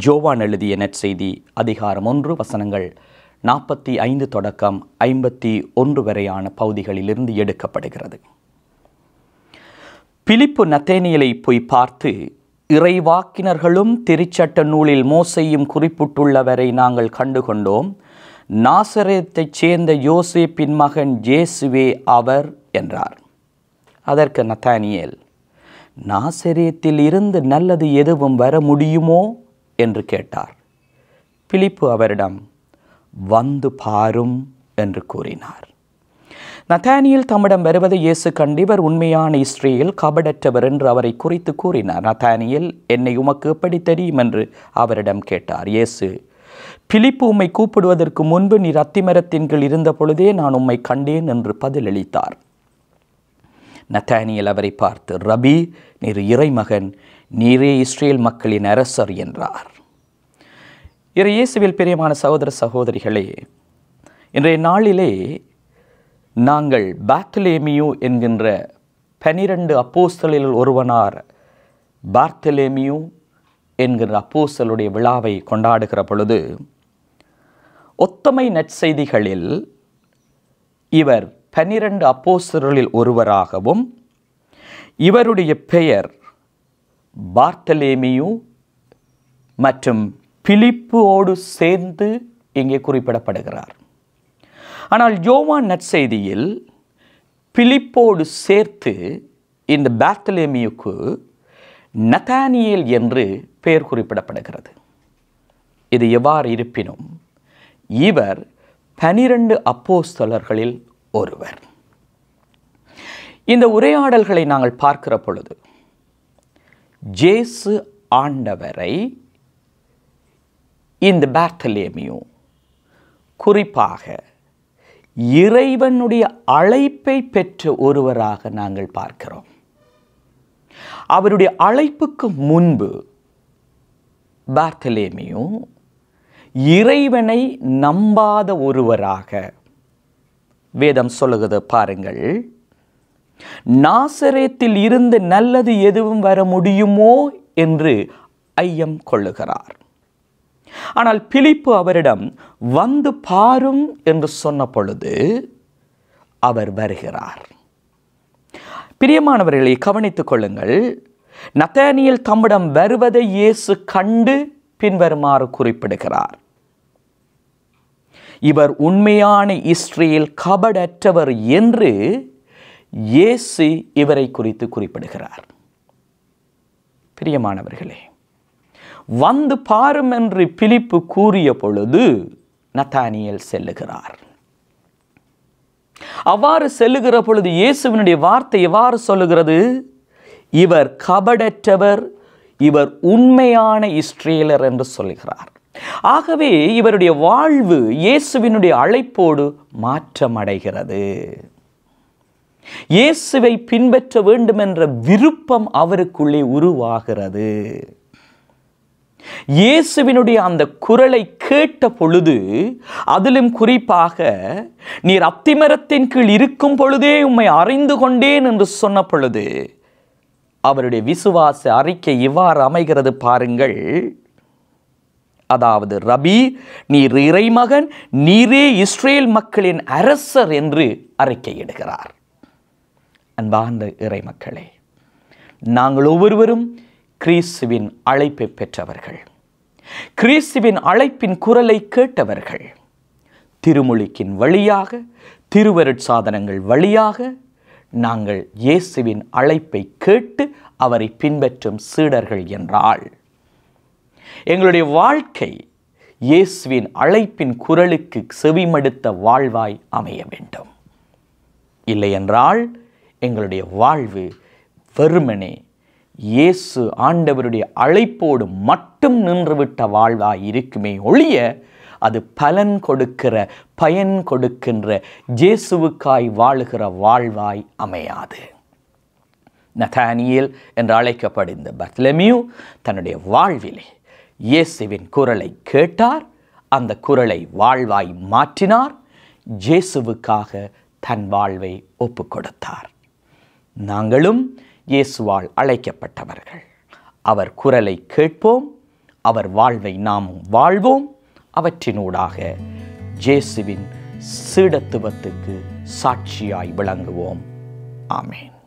யோவான் எழுதிய நற்செய்தி அதிகாரம் 1 வசனங்கள் 45 தொடக்கம் 51 வரையான பகுதிகளிலிருந்து எடுக்கப்படுகிறது. பிலிப்பு நத்தேனியேலை போய் பார்த்து, இறைவாக்கினர்களும் திருச்சட்ட நூலில் மோசேயும் குறிப்பிட்டுள்ளவரை நாங்கள் கண்டுகொண்டோம். நாசரேத்தைச் சேர்ந்த யோசேப்பின் மகன் இயேசுவே அவர் என்றார். அதற்கு நத்தானியேல், நாசரேத்தில் இருந்து நல்லது எதுவும் வர முடியுமோ என்று கேட்டார். பிலிப்பு அவரிடம், வந்து பாரும் என்று கூறினார். நத்தானியேல் தம்மிடம் வருவதை இயேசு கண்டு, இவர் உண்மையான இஸ்ரேல், கபடற்றவர் என்று அவரை குறித்து கூறினார். நத்தானியேல், என்னை உமக்கு எப்படி தெரியும் என்று அவரிடம் கேட்டார். இயேசு, பிலிப்பு உம்மை கூப்பிடுவதற்கு முன்பு நீர் அத்திமரத்தின் கீழ் இருந்த பொழுதே நான் உம்மை கண்டேன் என்று பதிலளித்தார். நத்தானியேல் அவரை பார்த்து, ரபி, நீர் இறைமகன், நீரே இஸ்ரேல் மக்களின் அரசர் என்றார். இயேசுவில் பிரியமான சகோதர சகோதரிகளே, இன்றைய நாளிலே நாங்கள் பார்த்தலேமியு என்கின்ற 12 அப்போஸ்தலரில் ஒருவனார் பார்த்தலேமியு என்கிற அப்போஸ்தலருடைய விழாவை கொண்டாடுகிற பொழுது, ஒத்தமை நற்செய்திகளில் இவர் 12 அப்போஸ்தலரில் ஒருவராகவும் இவருடைய பெயர் பார்த்தலேமியு மற்றும் பிலிப்போடு சேர்ந்து இங்கே குறிப்பிடப்படுகிறார். ஆனால் யோவான் நற்செய்தியில் பிலிப்போடு சேர்த்து இந்த பார்த்தலேமியுக்கு நத்தானியேல் என்று பெயர் குறிப்பிடப்படுகிறது. இது எவ்வாறு இருப்பினும் இவர் 12 அப்போஸ்தலர்களில் ஒருவர். இந்த உரையாடல்களை நாங்கள் பார்க்கிற பொழுது, இயேசு ஆண்டவரை இந்த பார்த்தலேமியு குறிப்பாக இறைவனுடைய அழைப்பை பெற்ற ஒருவராக நாங்கள் பார்க்கிறோம். அவருடைய அழைப்புக்கு முன்பு பார்த்தலேமியு இறைவனை நம்பாத ஒருவராக வேதம் சொல்லுகிறது. பாருங்கள், நாசரேத்தில் இருந்து நல்லது எதுவும் வர முடியுமோ என்று ஐயம் கொள்ளுகிறார். ஆனால் பிலிப்பு அவரிடம் வந்து பாரும் என்று சொன்ன பொழுது அவர் வருகிறார். பிரியமானவர்களை கவனித்துக் கொள்ளுங்கள். நத்தானியேல் தம்மிடம் வருவதை இயேசு கண்டு பின்வருமாறு குறிப்பிடுகிறார். இவர் உண்மையான இஸ்ரேல், கபடற்றவர் என்று இயேசு இவரை குறித்து குறிப்பிடுகிறார். பிரியமானவர்களே, வந்து பாரும் என்று பிலிப்பு கூறிய பொழுது நத்தானியேல் செல்லுகிறார். அவ்வாறு செல்லுகிற பொழுது இயேசுவினுடைய வார்த்தை எவ்வாறு சொல்லுகிறது? இவர் கபடற்றவர், இவர் உண்மையான இஸ்ரேலர் என்று சொல்லுகிறார். ஆகவே இவருடைய வாழ்வு இயேசுவினுடைய அழைப்போடு மாற்றமடைகிறது. இயேசுவை பின்பற்ற வேண்டும் என்ற விருப்பம் அவருக்குள்ளே உருவாகிறது. இயேசுவினுடைய அந்த குரலை கேட்ட பொழுது, அதிலும் குறிப்பாக நீர் அத்திமரத்தின் கீழ் இருக்கும் பொழுதே உம்மை அறிந்து கொண்டேன் என்று சொன்ன பொழுது அவருடைய விசுவாச அறிக்கை இவ்வாறு அமைகிறது. பாருங்கள், அதாவது, ரபி, நீர் இறைமகன், நீரே இஸ்ரேல் மக்களின் அரசர் என்று அறிக்கையிடுகிறார். அன்பார்ந்த இறைமக்களே, நாங்கள் ஒவ்வொருவரும் கிறிஸ்துவின் அழைப்பை பெற்றவர்கள், கிறிஸ்துவின் அழைப்பின் குரலை கேட்டவர்கள். திருமுழுக்கின் வழியாக, திருவருட்சாதனங்கள் வழியாக நாங்கள் இயேசுவின் அழைப்பை கேட்டு அவரை பின்பற்றும் சீடர்கள் என்றால், எங்களுடைய வாழ்க்கை இயேசுவின் அழைப்பின் குரலுக்கு செவிமடுத்த வாழ்வாய் அமைய வேண்டும். இல்லை என்றால் எங்களுடைய வாழ்வு வெறுமனே இயேசு ஆண்டவருடைய அழைப்போடு மட்டும் நின்றுவிட்ட வாழ்வாய் இருக்குமே ஒழிய, அது பயன் கொடுக்கின்ற இயேசுவுக்காய் வாழுகிற வாழ்வாய் அமையாது. நத்தானியேல் என்று அழைக்கப்படுகிற பார்த்தலேமியு தன்னுடைய வாழ்விலே இயேசுவின் குரலை கேட்டார், அந்த குரலை வாழ்வாய் மாற்றினார், இயேசுவுக்காக தன் வாழ்வை ஒப்பு கொடுத்தார். நாங்களும் இயேசுவால் அழைக்கப்பட்டவர்கள். அவர் குரலை கேட்போம், அவர் வாழ்வை நாமும் வாழ்வோம். அவற்றினூடாக இயேசுவின் சீடத்துவத்துக்கு சாட்சியாய் விளங்குவோம். ஆமென்.